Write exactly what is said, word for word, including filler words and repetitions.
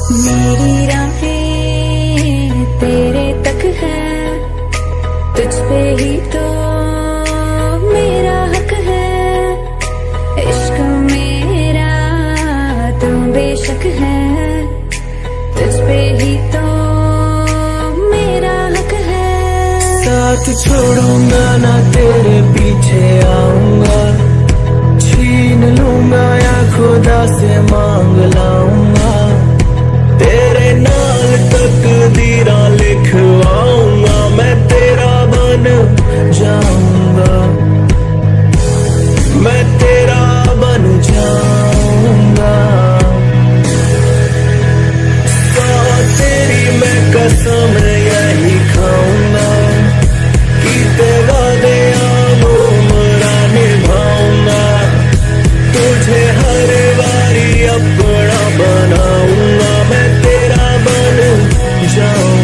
मेरी राहें तेरे तक है, तुझ पे ही तो मेरा हक है। इश्क मेरा तू बेशक है, तुझ पे ही तो मेरा हक है। साथ छोड़ूंगा ना तेरे पीछे आऊंगा, छीन लूंगा या खुदा से मांग लाऊंगा। तेरे नाल तकदीरां लिखवाऊंगा, मैं तेरा बन जाऊंगा, मैं तेरा बन जाऊंगा। तो तेरी मैं कसम यही खाऊंगा कि तेरा दया मोरा निभाऊंगा। तुझे हर बारी अपना बनाऊंगा, मैं तेरा बन जाऊंगा।